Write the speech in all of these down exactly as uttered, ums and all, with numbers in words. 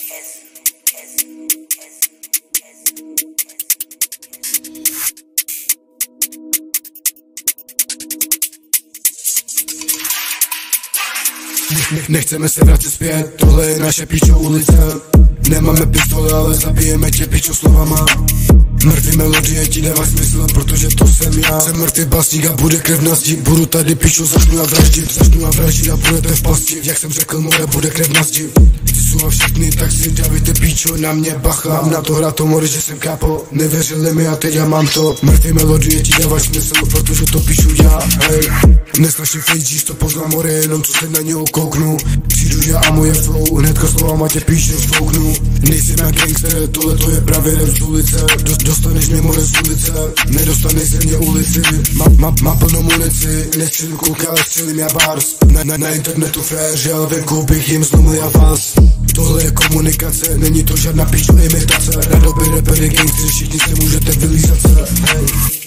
Nechceme se vracet zpět, tohle je naše pičo ulice. Nemáme pistole, ale zabijeme tě pičo slovama. Mrtvý melodie ti dává smysl, protože to jsem já. Jsem mrtvý básník a bude krev na zdi. Budu tady pičo, začnu a vraždit. Začnu a vraždit a budete v pasti. Jak jsem řekl, more, bude krev na zdi. Ty jsou a všechny, tak si dávajte pičo na mě bacha. Mám na to hrát to more, že jsem kápo. Nevěřili mi a teď já mám to. Mrtvý melodie ti dává smysl, protože to píšu já. Hej, neslyším fake, to poznám more, jenom co se na něho kouknu. Přijdu já a moje flow, hnedka slovama tě píšu, zfouknu. Nejsi na gangster, tohle to je právě rap z ulice. Dost, dostaneš mě more z ulice, nedostaneš ze mě ulici. Mám má, má plnou munici, nestřelím kulky, ale střelím já bars. Na, na, na internetu féři, ale venku bych jim zlomil já vás. Tohle je komunikace, není to žádná pičo imitace. Na doby rapery gangstři, všichni se můžete vylízat se. Hej.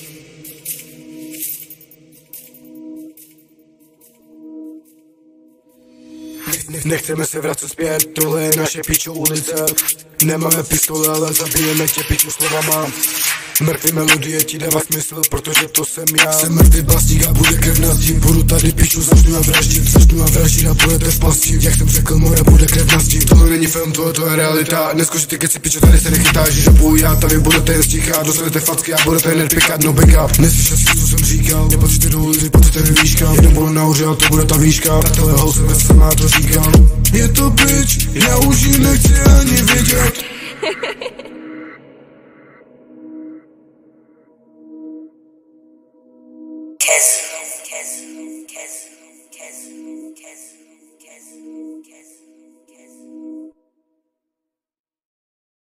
Nechceme se vracet zpět, tohle je naše pičo ulice. Nemáme pistole, ale zabijeme tě pičo slovama. Mrtvý melodie ti dává smysl, protože to jsem já. Jsem mrtvý básník a bude krev na zdi. Budu tady piču, začnu a vraždit. Začnu a vraždit a budete v pasti. Jak jsem řekl, more, bude krev na zdi. Tohle není film, tohle to je realita. Neskoušíte keci pičo, tady se nechytá, že žabuju já. Tady budete jen sticha, dostanete facky a budete jen pikat, no backup. Neslyšel si, co jsem říkal, nepatříte do ulici, pojďte do výška. Jeden budu nahoře a to bude ta výška. Tato house se má to říkal. Je to bitch, já už ji nechci ani vidět. Kes, kes, kes, kes, kes, kes.